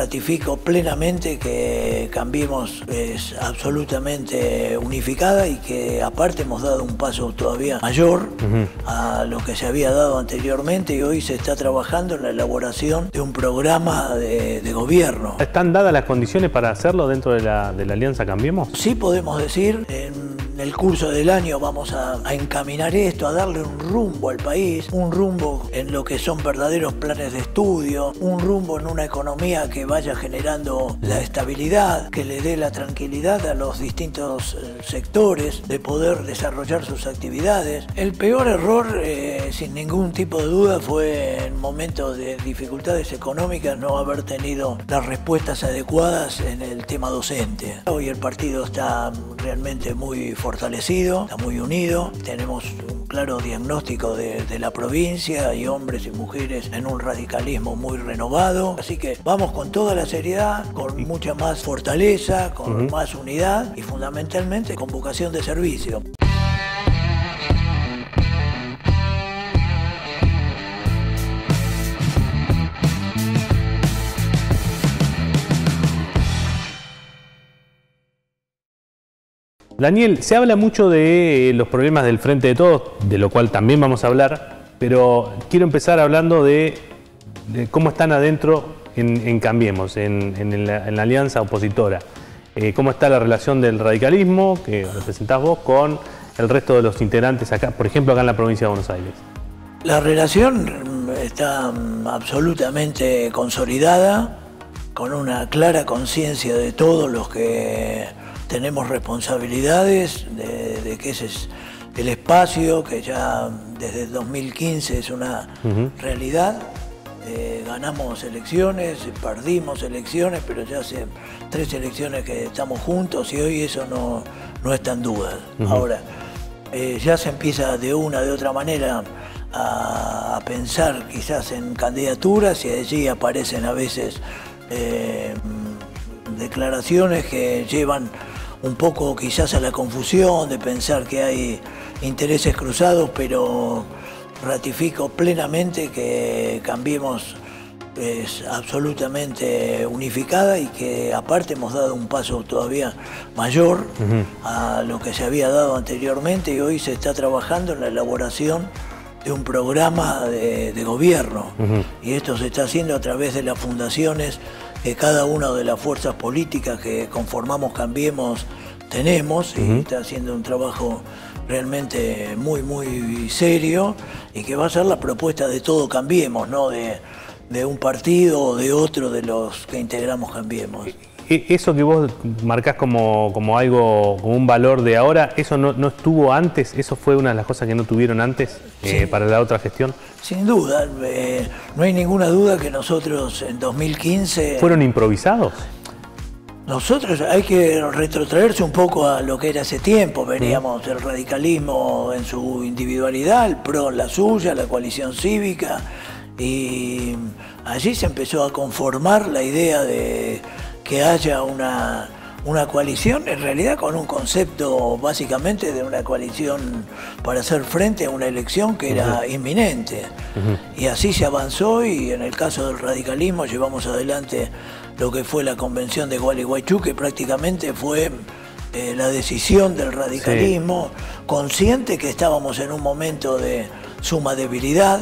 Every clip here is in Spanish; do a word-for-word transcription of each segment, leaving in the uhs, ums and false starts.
ratifico plenamente que Cambiemos es absolutamente unificada y que aparte hemos dado un paso todavía mayor uh-huh. a lo que se había dado anteriormente, y hoy se está trabajando en la elaboración de un programa de, de gobierno. ¿Están dadas las condiciones para hacerlo dentro de la, de la Alianza Cambiemos? Sí, podemos decir, en el curso del año vamos a, a encaminar esto, a darle un rumbo al país, un rumbo en lo que son verdaderos planes de estudio, un rumbo en una economía que vaya generando la estabilidad, que le dé la tranquilidad a los distintos eh, sectores de poder desarrollar sus actividades. El peor error, eh, sin ningún tipo de duda, fue en momentos de dificultades económicas no haber tenido las respuestas adecuadas en el tema docente. Hoy el partido está realmente muy fortalecido, está muy unido, tenemos un claro diagnóstico de, de la provincia, hay hombres y mujeres en un radicalismo muy renovado, así que vamos con toda la seriedad, con mucha más fortaleza, con uh-huh. más unidad y fundamentalmente con vocación de servicio. Daniel, se habla mucho de los problemas del Frente de Todos, de lo cual también vamos a hablar, pero quiero empezar hablando de, de cómo están adentro en, en Cambiemos, en, en, la, en la alianza opositora. Eh, cómo está la relación del radicalismo, que representás vos, con el resto de los integrantes acá, por ejemplo, acá en la provincia de Buenos Aires. La relación está absolutamente consolidada, con una clara conciencia de todos los que tenemos responsabilidades de, de que ese es el espacio que ya desde el dos mil quince es una uh-huh. realidad. Eh, ganamos elecciones, perdimos elecciones, pero ya hace tres elecciones que estamos juntos y hoy eso no, no está en duda. Uh-huh. Ahora, eh, ya se empieza de una de otra manera a, a pensar quizás en candidaturas y allí aparecen a veces eh, declaraciones que llevan un poco quizás a la confusión de pensar que hay intereses cruzados, pero ratifico plenamente que Cambiemos es absolutamente unificada y que aparte hemos dado un paso todavía mayor uh-huh. a lo que se había dado anteriormente, y hoy se está trabajando en la elaboración de un programa de, de gobierno uh-huh. y esto se está haciendo a través de las fundaciones que cada una de las fuerzas políticas que conformamos Cambiemos tenemos, uh-huh. y está haciendo un trabajo realmente muy muy serio y que va a ser la propuesta de todo Cambiemos, no de, de un partido o de otro de los que integramos Cambiemos. Eso que vos marcás como, como algo, como un valor de ahora, ¿eso no, no estuvo antes? ¿Eso fue una de las cosas que no tuvieron antes eh, sí. para la otra gestión? Sin duda, eh, no hay ninguna duda que nosotros en dos mil quince... ¿Fueron improvisados? Nosotros hay que retrotraerse un poco a lo que era ese tiempo. Veníamos del radicalismo en su individualidad, el PRO en la suya, la coalición cívica, y allí se empezó a conformar la idea de que haya una, una coalición, en realidad con un concepto básicamente de una coalición para hacer frente a una elección que era uh-huh. inminente. Uh-huh. Y así se avanzó, y en el caso del radicalismo llevamos adelante lo que fue la convención de Gualeguaychú, que prácticamente fue eh, la decisión del radicalismo, sí. consciente que estábamos en un momento de suma debilidad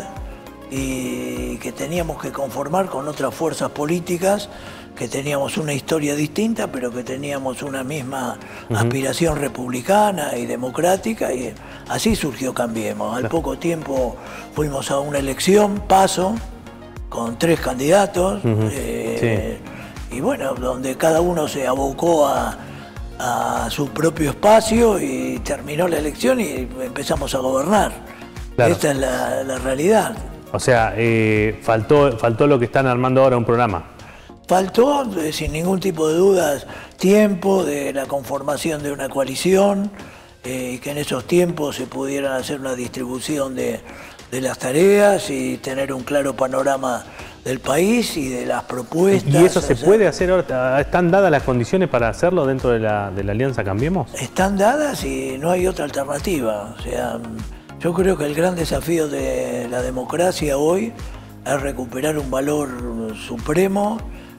y que teníamos que conformar con otras fuerzas políticas, que teníamos una historia distinta, pero que teníamos una misma uh-huh. aspiración republicana y democrática, y así surgió Cambiemos. Al poco tiempo fuimos a una elección, paso, con tres candidatos, uh-huh. eh, sí. y bueno, donde cada uno se abocó a, a su propio espacio y terminó la elección y empezamos a gobernar. Claro. Esta es la, la realidad. O sea, eh, faltó, faltó lo que están armando ahora, un programa. Faltó, sin ningún tipo de dudas, tiempo de la conformación de una coalición, y eh, que en esos tiempos se pudieran hacer una distribución de, de las tareas y tener un claro panorama del país y de las propuestas. ¿Y eso se puede hacer ahora? ¿Están dadas las condiciones para hacerlo dentro de la, de la Alianza Cambiemos? Están dadas y no hay otra alternativa. O sea, yo creo que el gran desafío de la democracia hoy es recuperar un valor supremo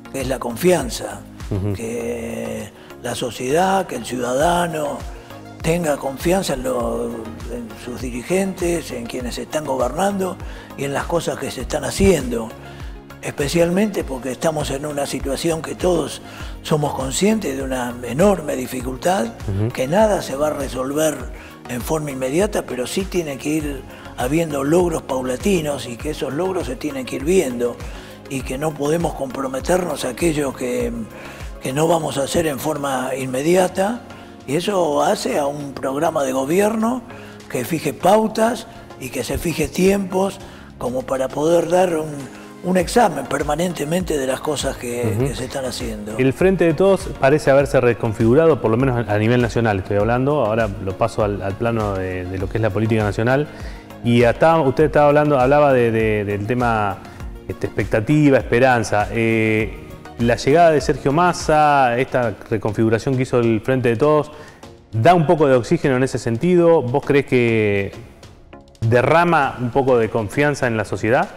que es la confianza, uh-huh. que la sociedad, que el ciudadano tenga confianza en, lo, en sus dirigentes, en quienes están gobernando y en las cosas que se están haciendo. Especialmente porque estamos en una situación que todos somos conscientes de una enorme dificultad, uh-huh. que nada se va a resolver en forma inmediata, pero sí tiene que ir habiendo logros paulatinos y que esos logros se tienen que ir viendo y que no podemos comprometernos a aquello que, que no vamos a hacer en forma inmediata, y eso hace a un programa de gobierno que fije pautas y que se fije tiempos como para poder dar un, un examen permanentemente de las cosas que, uh-huh. que se están haciendo. El Frente de Todos parece haberse reconfigurado, por lo menos a nivel nacional estoy hablando, ahora lo paso al, al plano de, de lo que es la política nacional, y hasta usted estaba hablando, hablaba de, de, del tema este, expectativa, esperanza. Eh, la llegada de Sergio Massa, esta reconfiguración que hizo el Frente de Todos, ¿da un poco de oxígeno en ese sentido? ¿Vos creés que derrama un poco de confianza en la sociedad?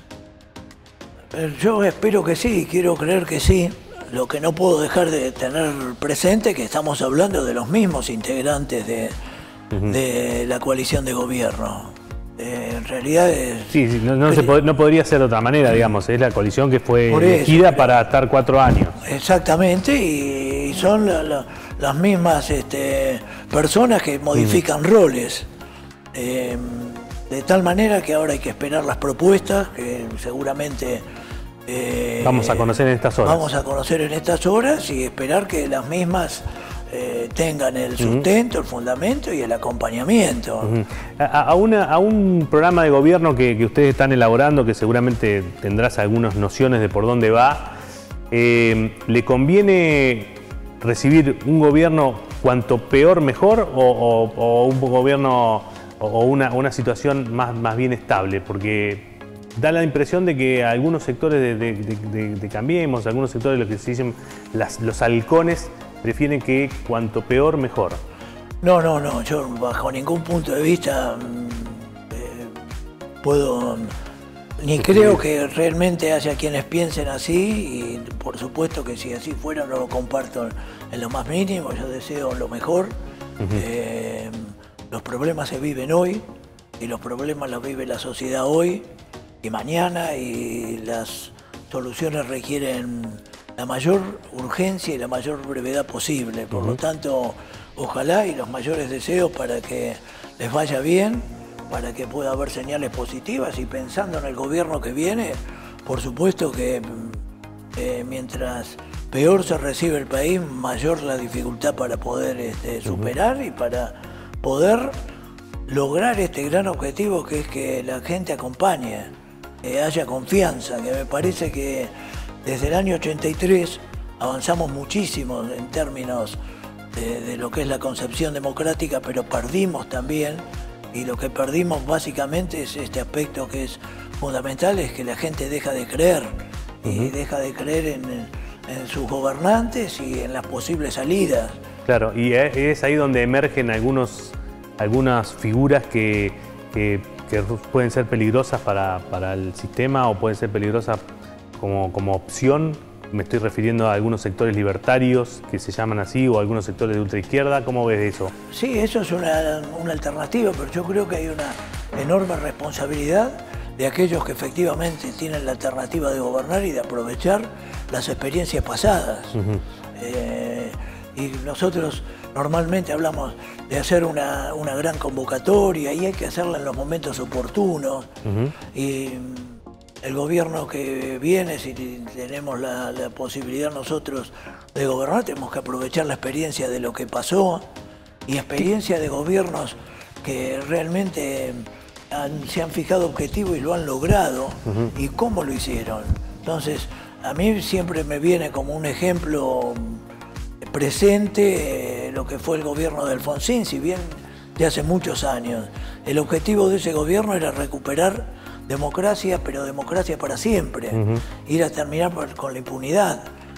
Yo espero que sí, quiero creer que sí. Lo que no puedo dejar de tener presente es que estamos hablando de los mismos integrantes de, uh-huh. de la coalición de gobierno. Eh, en realidad es... Sí, sí no, no, se pod no podría ser de otra manera, digamos. Es la coalición que fue elegida eso, para estar cuatro años. Exactamente, y, y son la, la, las mismas este, personas que modifican uh-huh. roles. Eh, de tal manera que ahora hay que esperar las propuestas, que seguramente... Eh, vamos a conocer en estas horas. Vamos a conocer en estas horas y esperar que las mismas eh, tengan el sustento, uh-huh. el fundamento y el acompañamiento. Uh-huh. a, a, una, a un programa de gobierno que, que ustedes están elaborando, que seguramente tendrás algunas nociones de por dónde va, eh, ¿le conviene recibir un gobierno cuanto peor mejor o, o, o un gobierno o, o una, una situación más, más bien estable? Porque da la impresión de que algunos sectores de, de, de, de, de Cambiemos, algunos sectores de lo que se dicen las, los halcones, prefieren que cuanto peor, mejor. No, no, no, yo bajo ningún punto de vista eh, puedo, ni creo que realmente haya quienes piensen así, y por supuesto que si así fuera no lo comparto en lo más mínimo, yo deseo lo mejor. Uh-huh. eh, los problemas se viven hoy, y los problemas los vive la sociedad hoy y mañana, y las soluciones requieren la mayor urgencia y la mayor brevedad posible. Por uh-huh. lo tanto, ojalá y los mayores deseos para que les vaya bien, para que pueda haber señales positivas, y pensando en el gobierno que viene, por supuesto que eh, mientras peor se recibe el país, mayor la dificultad para poder este, superar uh-huh. y para poder lograr este gran objetivo, que es que la gente acompañe, que haya confianza, que me parece que desde el año ochenta y tres avanzamos muchísimo en términos de, de lo que es la concepción democrática, pero perdimos también, y lo que perdimos básicamente es este aspecto que es fundamental, es que la gente deja de creer, uh-huh. y deja de creer en, en sus gobernantes y en las posibles salidas. Claro, y es ahí donde emergen algunos, algunas figuras que, que que pueden ser peligrosas para, para el sistema o pueden ser peligrosas como, como opción. Me estoy refiriendo a algunos sectores libertarios que se llaman así, o algunos sectores de ultraizquierda. ¿Cómo ves eso? Sí, eso es una, una alternativa, pero yo creo que hay una enorme responsabilidad de aquellos que efectivamente tienen la alternativa de gobernar y de aprovechar las experiencias pasadas. Uh-huh. eh, y nosotros normalmente hablamos de hacer una, una gran convocatoria, y hay que hacerla en los momentos oportunos. Uh-huh. Y el gobierno que viene, si tenemos la, la posibilidad nosotros de gobernar, tenemos que aprovechar la experiencia de lo que pasó, y experiencia de gobiernos que realmente han, se han fijado objetivos y lo han logrado, uh-huh. y cómo lo hicieron. Entonces, a mí siempre me viene como un ejemplo presente eh, lo que fue el gobierno de Alfonsín, si bien de hace muchos años. El objetivo de ese gobierno era recuperar democracia, pero democracia para siempre, uh-huh. ir a terminar por, con la impunidad.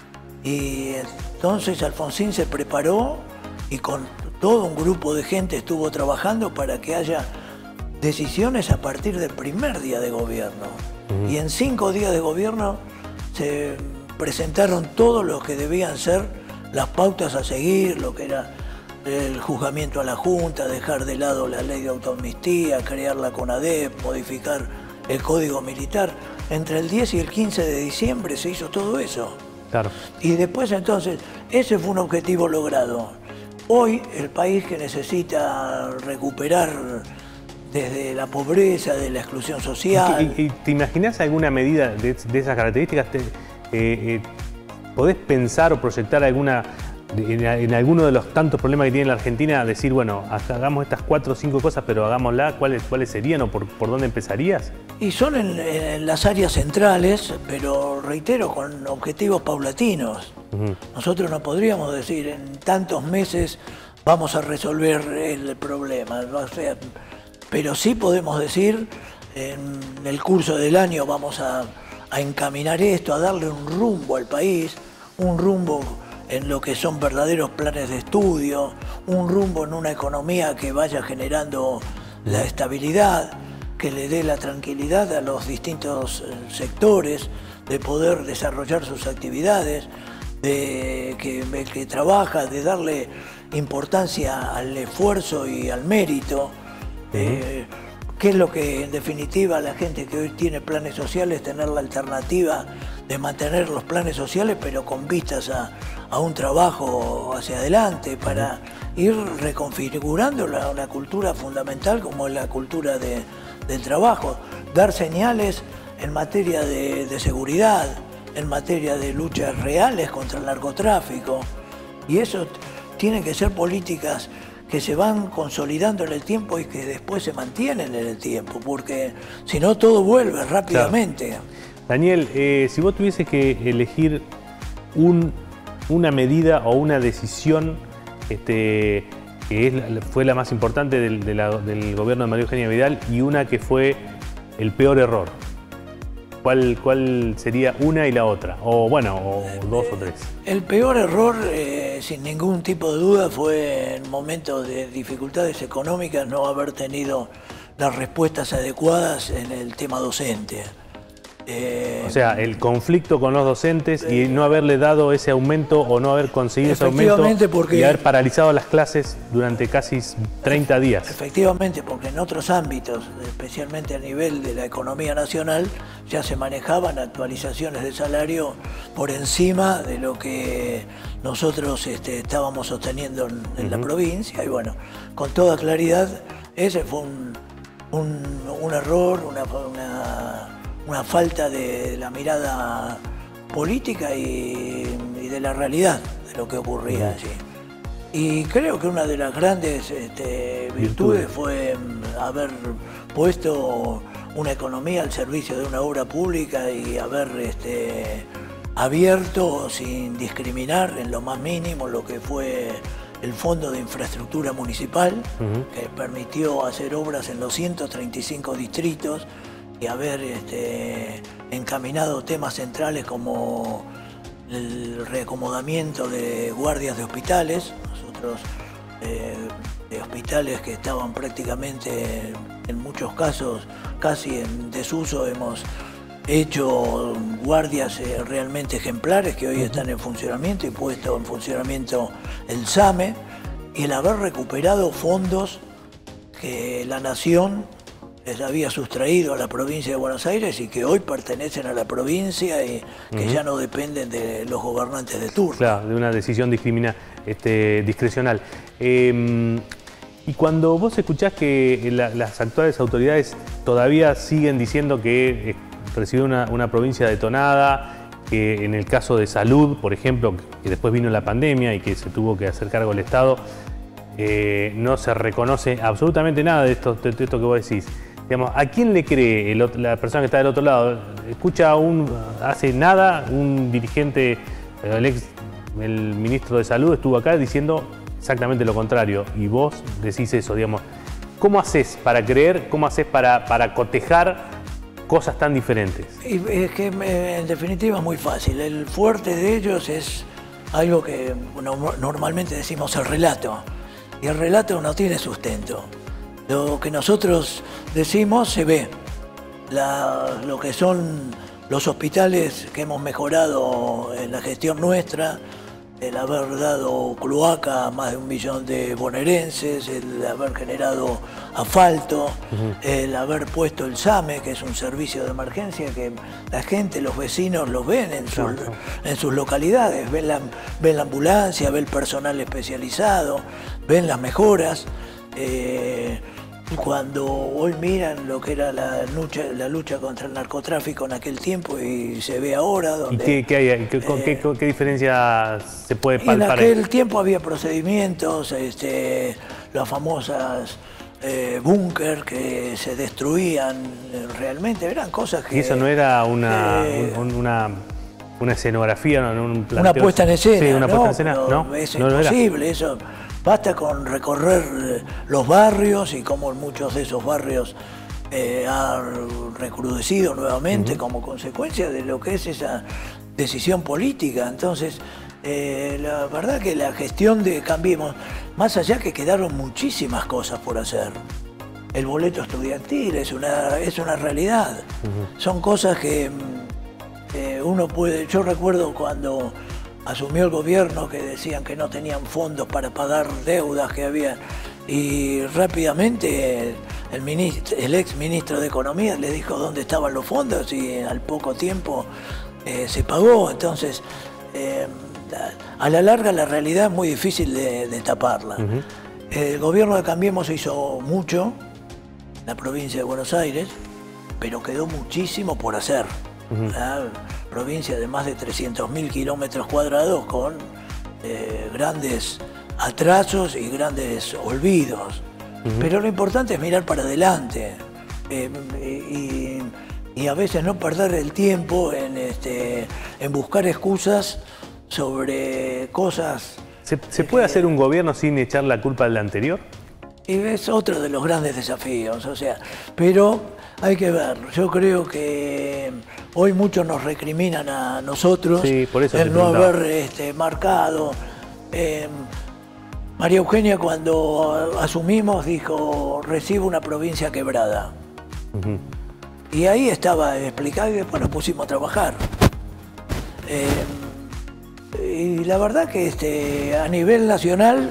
Y entonces Alfonsín se preparó y con todo un grupo de gente estuvo trabajando para que haya decisiones a partir del primer día de gobierno. Uh-huh. Y en cinco días de gobierno se presentaron todo lo que debían ser las pautas a seguir, lo que era el juzgamiento a la Junta, dejar de lado la ley de autoamnistía, crear la CONADEP, modificar el Código Militar. Entre el diez y el quince de diciembre se hizo todo eso. Claro. Y después entonces, ese fue un objetivo logrado. Hoy el país que necesita recuperar desde la pobreza, de la exclusión social... ¿Y, y, y te imaginas alguna medida de, de esas características? Te, eh, eh, ¿Podés pensar o proyectar alguna... En, en alguno de los tantos problemas que tiene la Argentina, decir, bueno, hagamos estas cuatro o cinco cosas, pero hagámosla, ¿cuáles, cuáles serían o por, por dónde empezarías? Y son en, en las áreas centrales, pero reitero, con objetivos paulatinos. Uh-huh. Nosotros no podríamos decir en tantos meses vamos a resolver el problema, o sea, pero sí podemos decir en el curso del año vamos a, a encaminar esto, a darle un rumbo al país, un rumbo en lo que son verdaderos planes de estudio, un rumbo en una economía que vaya generando la estabilidad, que le dé la tranquilidad a los distintos sectores de poder desarrollar sus actividades, de que el que trabaja, de darle importancia al esfuerzo y al mérito. Uh-huh. eh, ¿Qué es lo que en definitiva la gente que hoy tiene planes sociales, tener la alternativa de mantener los planes sociales pero con vistas a, a un trabajo hacia adelante para ir reconfigurando la, una cultura fundamental como es la cultura de, del trabajo, dar señales en materia de, de seguridad, en materia de luchas reales contra el narcotráfico, y eso tienen que ser políticas que se van consolidando en el tiempo y que después se mantienen en el tiempo, porque si no todo vuelve rápidamente. Claro. Daniel, eh, si vos tuvieses que elegir un, una medida o una decisión este, que es, fue la más importante del, de la, del gobierno de María Eugenia Vidal y una que fue el peor error, ¿cuál, cuál sería una y la otra? O bueno, o dos o tres. El peor error, eh, sin ningún tipo de duda, fue en momentos de dificultades económicas no haber tenido las respuestas adecuadas en el tema docente. Eh, o sea, el conflicto con los docentes eh, y no haberle dado ese aumento o no haber conseguido ese aumento porque, y haber paralizado las clases durante casi treinta días. Efectivamente, porque en otros ámbitos, especialmente a nivel de la economía nacional, ya se manejaban actualizaciones de salario por encima de lo que nosotros este, estábamos sosteniendo en, en uh-huh. la provincia. Y bueno, con toda claridad, ese fue un, un, un error, una... una una falta de la mirada política y, y de la realidad de lo que ocurría allí. Y creo que una de las grandes este, virtudes fue haber puesto una economía al servicio de una obra pública y haber este, abierto sin discriminar en lo más mínimo lo que fue el Fondo de Infraestructura Municipal, uh-huh. que permitió hacer obras en los ciento treinta y cinco distritos y haber este, encaminado temas centrales como el reacomodamiento de guardias de hospitales, nosotros eh, de hospitales que estaban prácticamente en muchos casos casi en desuso, hemos hecho guardias eh, realmente ejemplares que hoy están en funcionamiento y puesto en funcionamiento el SAME, y el haber recuperado fondos que la Nación les había sustraído a la provincia de Buenos Aires y que hoy pertenecen a la provincia y que uh-huh. ya no dependen de los gobernantes de turno. Claro, de una decisión discrimina, este, discrecional. Eh, y cuando vos escuchás que la, las actuales autoridades todavía siguen diciendo que eh, recibió una, una provincia detonada, que en el caso de salud, por ejemplo, que después vino la pandemia y que se tuvo que hacer cargo el Estado, eh, no se reconoce absolutamente nada de esto, de, de esto que vos decís. Digamos, ¿a quién le cree el otro, la persona que está del otro lado? Escucha a un, hace nada, un dirigente, el ex, el ministro de Salud estuvo acá diciendo exactamente lo contrario, y vos decís eso, digamos. ¿Cómo haces para creer, cómo haces para, para cotejar cosas tan diferentes? Y es que en definitiva es muy fácil. El fuerte de ellos es algo que bueno, normalmente decimos el relato, y el relato no tiene sustento. Lo que nosotros decimos se ve, la, lo que son los hospitales que hemos mejorado en la gestión nuestra, el haber dado cloaca a más de un millón de bonaerenses, el haber generado asfalto, uh-huh. el haber puesto el SAME, que es un servicio de emergencia que la gente, los vecinos los ven en, su, claro. en sus localidades, ven la, ven la ambulancia, ven el personal especializado, ven las mejoras. Eh, Cuando hoy miran lo que era la lucha, la lucha contra el narcotráfico en aquel tiempo y se ve ahora... Donde, ¿Y qué, qué hay? ¿Qué, eh, qué, qué diferencia se puede palpar? En aquel ahí? tiempo había procedimientos, este, las famosas eh, búnker que se destruían realmente, eran cosas que... ¿Y eso no era una, eh, un, una, una escenografía? No, un una puesta en escena, sí, una no, puesta en escena. No, es no imposible eso. Basta con recorrer los barrios y cómo muchos de esos barrios eh, han recrudecido nuevamente uh-huh. como consecuencia de lo que es esa decisión política. Entonces, eh, la verdad que la gestión de Cambiemos, más allá que quedaron muchísimas cosas por hacer. El boleto estudiantil es una, es una realidad. Uh-huh. Son cosas que eh, uno puede... Yo recuerdo cuando... asumió el gobierno que decían que no tenían fondos para pagar deudas que había y rápidamente el, ministro, el ex ministro de Economía le dijo dónde estaban los fondos y al poco tiempo eh, se pagó. Entonces, eh, a la larga la realidad es muy difícil de, de taparla. Uh-huh. El gobierno de Cambiemos hizo mucho en la provincia de Buenos Aires, pero quedó muchísimo por hacer. Uh-huh. ¿Ah? Provincia de más de trescientos mil kilómetros cuadrados con eh, grandes atrasos y grandes olvidos. Uh-huh. Pero lo importante es mirar para adelante eh, y, y a veces no perder el tiempo en, este, en buscar excusas sobre cosas... ¿Se, se puede eh, hacer un gobierno sin echar la culpa al anterior? Y es otro de los grandes desafíos, o sea, pero hay que ver, yo creo que hoy muchos nos recriminan a nosotros sí, por eso el no haber este, marcado. Eh, María Eugenia cuando asumimos dijo, recibo una provincia quebrada. Uh-huh. Y ahí estaba explicado y después nos pusimos a trabajar. Eh, y la verdad que este, a nivel nacional...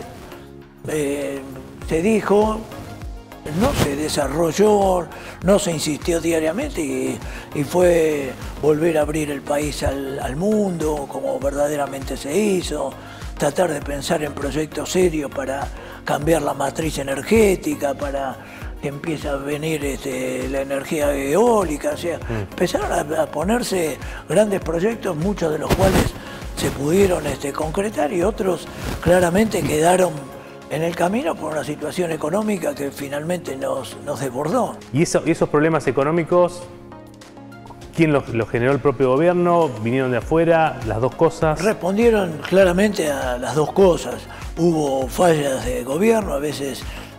Eh, se dijo, no se desarrolló, no se insistió diariamente y, y fue volver a abrir el país al, al mundo como verdaderamente se hizo, tratar de pensar en proyectos serios para cambiar la matriz energética, para que empiece a venir este, la energía eólica, o sea, mm. empezaron a, a ponerse grandes proyectos, muchos de los cuales se pudieron este, concretar y otros claramente quedaron en el camino por una situación económica que finalmente nos, nos desbordó. ¿Y, eso, ¿Y esos problemas económicos, quién los, los generó el propio gobierno? ¿Vinieron de afuera? ¿Las dos cosas? Respondieron claramente a las dos cosas. Hubo fallas de gobierno, a veces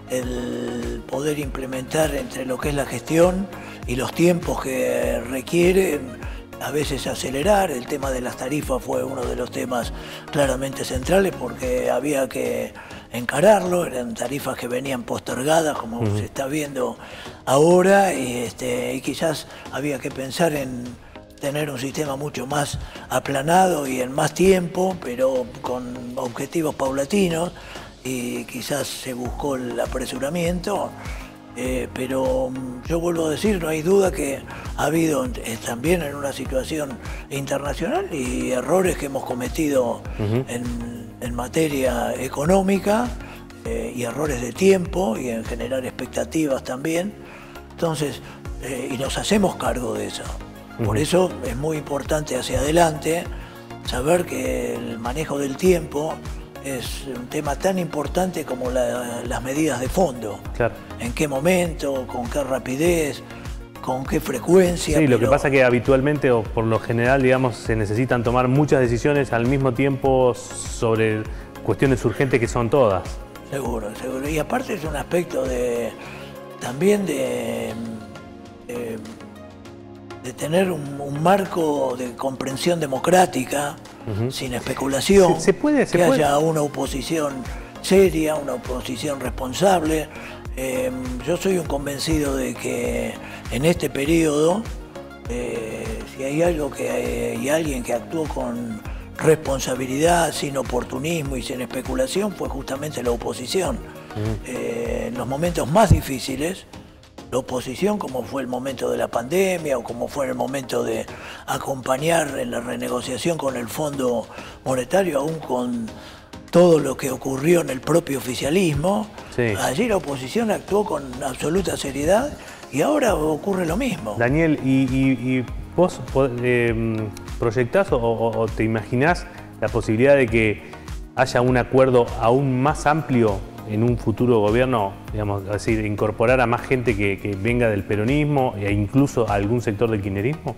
el poder implementar entre lo que es la gestión y los tiempos que requiere, a veces acelerar. El tema de las tarifas fue uno de los temas claramente centrales porque había que encararlo, eran tarifas que venían postergadas como uh-huh. se está viendo ahora y, este, y quizás había que pensar en tener un sistema mucho más aplanado y en más tiempo, pero con objetivos paulatinos y quizás se buscó el apresuramiento. Eh, pero yo vuelvo a decir, no hay duda que ha habido eh, también en una situación internacional y errores que hemos cometido uh-huh. en, en materia económica eh, y errores de tiempo y en generar expectativas también. Entonces, eh, y nos hacemos cargo de eso. Uh-huh. Por eso es muy importante hacia adelante saber que el manejo del tiempo es un tema tan importante como la, las medidas de fondo. Claro. En qué momento, con qué rapidez, con qué frecuencia. Sí, pero... lo que pasa es que habitualmente o por lo general, digamos, se necesitan tomar muchas decisiones al mismo tiempo sobre cuestiones urgentes que son todas. Seguro, seguro. Y aparte es un aspecto de también de, de, de tener un, un marco de comprensión democrática. Uh-huh. Sin especulación, se, se puede, se que puede. haya una oposición seria, una oposición responsable. Eh, yo soy un convencido de que en este periodo, eh, Si hay algo que eh, y alguien que actuó con responsabilidad, sin oportunismo y sin especulación, fue justamente la oposición. Mm. Eh, en los momentos más difíciles, la oposición, como fue el momento de la pandemia o como fue el momento de acompañar en la renegociación con el Fondo Monetario, aún con todo lo que ocurrió en el propio oficialismo, sí. Allí la oposición actuó con absoluta seriedad y ahora ocurre lo mismo. Daniel, ¿y, y, y vos eh, proyectás o, o, o te imaginás la posibilidad de que haya un acuerdo aún más amplio en un futuro gobierno, digamos, es decir, incorporar a más gente que, que venga del peronismo e incluso a algún sector del kirchnerismo?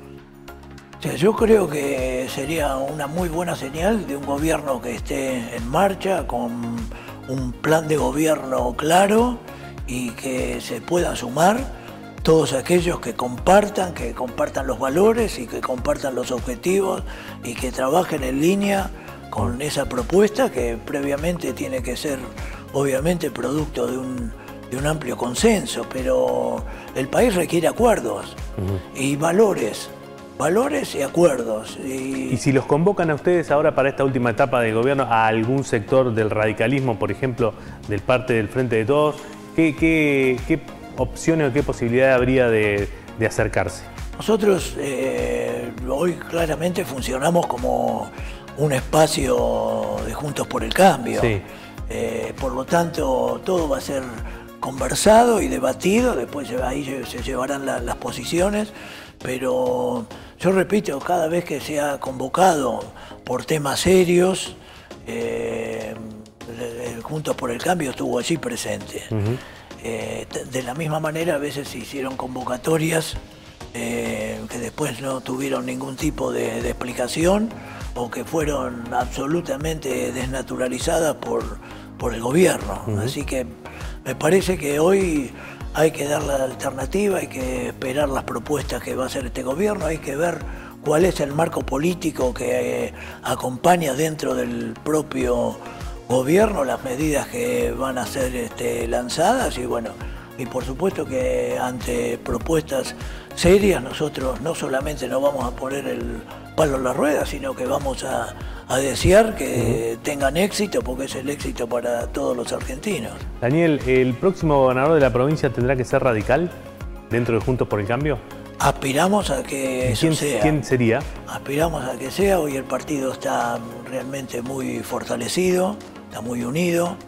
O sea, yo creo que sería una muy buena señal de un gobierno que esté en marcha, con un plan de gobierno claro y que se puedan sumar todos aquellos que compartan, que compartan los valores y que compartan los objetivos y que trabajen en línea con esa propuesta que previamente tiene que ser obviamente producto de un, de un amplio consenso, pero el país requiere acuerdos uh-huh. y valores, valores y acuerdos. Y... y si los convocan a ustedes ahora para esta última etapa del gobierno a algún sector del radicalismo, por ejemplo, del parte del Frente de Todos, ¿qué, qué, qué opciones o qué posibilidad habría de, de acercarse? Nosotros eh, hoy claramente funcionamos como un espacio de Juntos por el Cambio. Sí. Eh, por lo tanto, todo va a ser conversado y debatido, después ahí se llevarán la, las posiciones, pero yo repito, cada vez que se ha convocado por temas serios, eh, Juntos por el Cambio estuvo allí presente. Uh-huh. eh, de la misma manera, a veces se hicieron convocatorias eh, que después no tuvieron ningún tipo de, de explicación, o que fueron absolutamente desnaturalizadas por, por el gobierno. Uh-huh. Así que me parece que hoy hay que dar la alternativa, hay que esperar las propuestas que va a hacer este gobierno, hay que ver cuál es el marco político que eh, acompaña dentro del propio gobierno las medidas que van a ser este, lanzadas y bueno, y por supuesto que ante propuestas serias nosotros no solamente no vamos a poner el palo en la rueda, sino que vamos a, a desear que uh-huh. tengan éxito, porque es el éxito para todos los argentinos. Daniel, ¿el próximo gobernador de la provincia tendrá que ser radical dentro de Juntos por el Cambio? Aspiramos a que eso ¿Quién, sea. ¿Quién sería? Aspiramos a que sea. Hoy el partido está realmente muy fortalecido, está muy unido.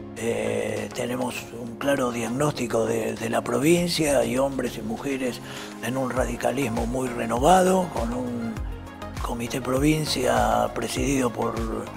Eh, tenemos un claro diagnóstico de, de la provincia, hay hombres y mujeres en un radicalismo muy renovado, con un comité provincia presidido por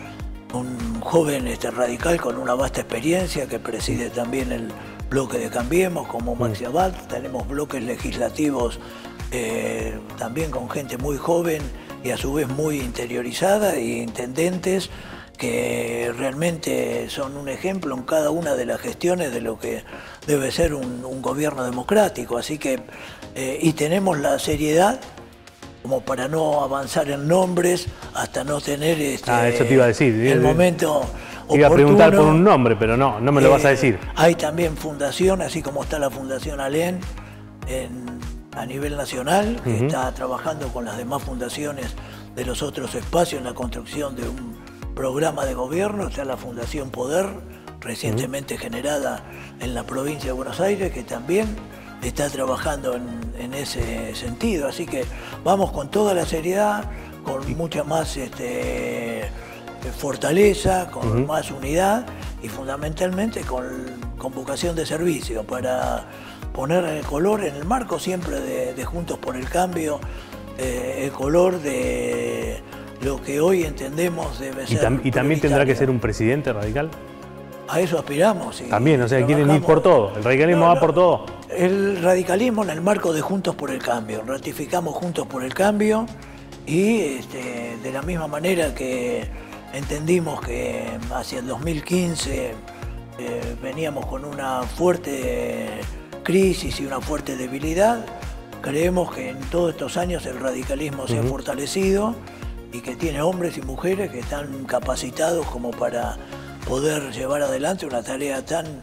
un joven este, radical con una vasta experiencia que preside también el bloque de Cambiemos, como Maxi Abad. Tenemos bloques legislativos eh, también con gente muy joven y a su vez muy interiorizada, y intendentes que realmente son un ejemplo en cada una de las gestiones de lo que debe ser un, un gobierno democrático. Así que, eh, y tenemos la seriedad como para no avanzar en nombres hasta no tener este, ah, eso te iba a decir. el momento oportuno. Iba a preguntar por un nombre, pero no, no me lo eh, vas a decir. Hay también fundación, así como está la Fundación Alén en, a nivel nacional, que uh-huh. está trabajando con las demás fundaciones de los otros espacios en la construcción de un programa de gobierno. Está la Fundación Poder, recientemente uh-huh. generada en la provincia de Buenos Aires, que también está trabajando en, en ese sentido. Así que vamos con toda la seriedad, con mucha más este, fortaleza, con uh-huh. más unidad y fundamentalmente con, con vocación de servicio, para poner el color en el marco siempre de, de Juntos por el Cambio, eh, el color de lo que hoy entendemos debe ser. ¿Y, tam y también tendrá que ser un presidente radical? A eso aspiramos. Y también, o sea, quieren ir por todo. El radicalismo no, va no, por todo. El radicalismo en el marco de Juntos por el Cambio. Ratificamos Juntos por el Cambio y este, de la misma manera que entendimos que hacia el dos mil quince eh, veníamos con una fuerte crisis y una fuerte debilidad, creemos que en todos estos años el radicalismo uh-huh. se ha fortalecido y que tiene hombres y mujeres que están capacitados como para poder llevar adelante una tarea tan,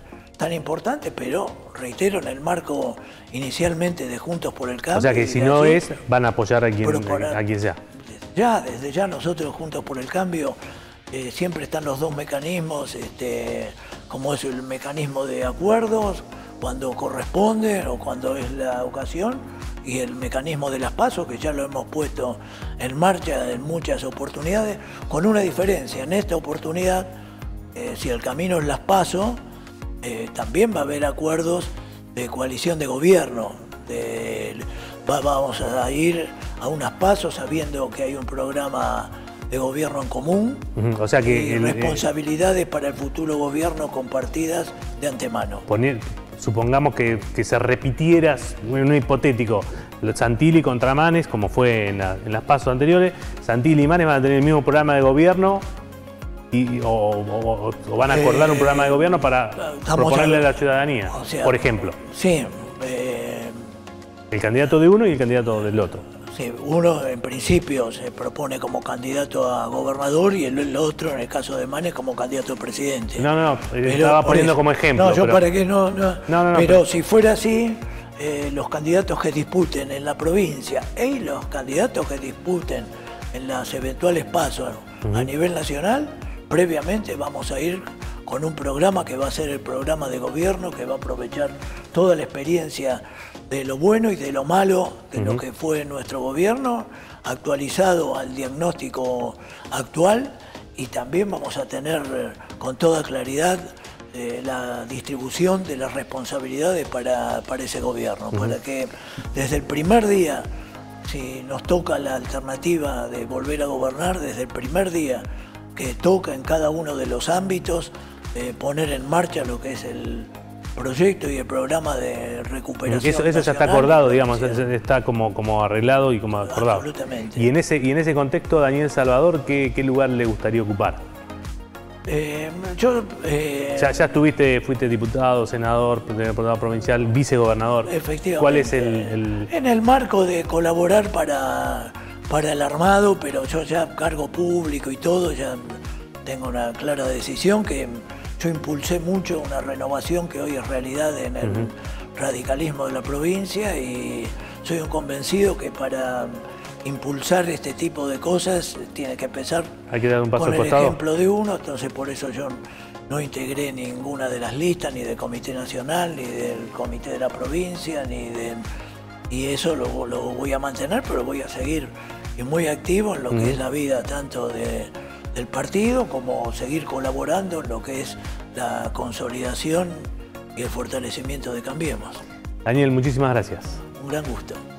tan importante, pero reitero, en el marco inicialmente de Juntos por el Cambio. O sea que si no es, van a apoyar a quien, proponer, a quien sea. Ya, desde ya nosotros Juntos por el Cambio eh, siempre están los dos mecanismos, este, como es el mecanismo de acuerdos, cuando corresponde o cuando es la ocasión, y el mecanismo de las PASO, que ya lo hemos puesto en marcha en muchas oportunidades, con una diferencia. En esta oportunidad, eh, si el camino es las PASO, eh, también va a haber acuerdos de coalición de gobierno. De, va, vamos a ir a unas PASO sabiendo que hay un programa de gobierno en común, uh-huh. O sea que y el, responsabilidades eh, para el futuro gobierno compartidas de antemano. Poner, supongamos que, que se repitiera, en un hipotético, Santilli contra Manes, como fue en, la, en las pasos anteriores, Santilli y Manes van a tener el mismo programa de gobierno y, o, o, o van a acordar eh, un programa de gobierno para proponerle a, a la ciudadanía, o sea, por ejemplo. Sí. Eh, el candidato de uno y el candidato del otro. Sí, uno en principio se propone como candidato a gobernador y el, el otro, en el caso de Manes, como candidato a presidente. No, no, no, pero, estaba poniendo eso, como ejemplo. No, yo pero... para que no... no, no, no pero, pero si fuera así, eh, los candidatos que disputen en la provincia y los candidatos que disputen en las eventuales pasos uh-huh. a nivel nacional, previamente vamos a ir con un programa que va a ser el programa de gobierno, que va a aprovechar toda la experiencia de lo bueno y de lo malo de uh-huh. lo que fue nuestro gobierno, actualizado al diagnóstico actual, y también vamos a tener con toda claridad eh, la distribución de las responsabilidades para, para ese gobierno, uh-huh. para que desde el primer día, si nos toca la alternativa de volver a gobernar, desde el primer día que toca en cada uno de los ámbitos, eh, poner en marcha lo que es el proyecto y el programa de recuperación. Eso, eso ya está acordado, digamos, está como, como arreglado y como acordado. Absolutamente. Y en ese, y en ese contexto, Daniel Salvador, ¿qué, qué lugar le gustaría ocupar? Eh, yo, eh, ya, ya estuviste, fuiste diputado, senador, diputado provincial, vicegobernador. Efectivamente. ¿Cuál es el, el...? En el marco de colaborar para, para el armado, pero yo ya cargo público y todo, ya tengo una clara decisión que yo impulsé mucho una renovación que hoy es realidad en el uh-huh. radicalismo de la provincia, y soy un convencido que para impulsar este tipo de cosas tiene que empezar Hay que dar un paso con al el costado. ejemplo de uno. Entonces por eso yo no integré ninguna de las listas, ni del Comité Nacional, ni del Comité de la Provincia, ni de... y eso lo, lo voy a mantener, pero voy a seguir y muy activo en lo uh-huh. que es la vida tanto de, del partido, como seguir colaborando en lo que es la consolidación y el fortalecimiento de Cambiemos. Daniel, muchísimas gracias. Un gran gusto.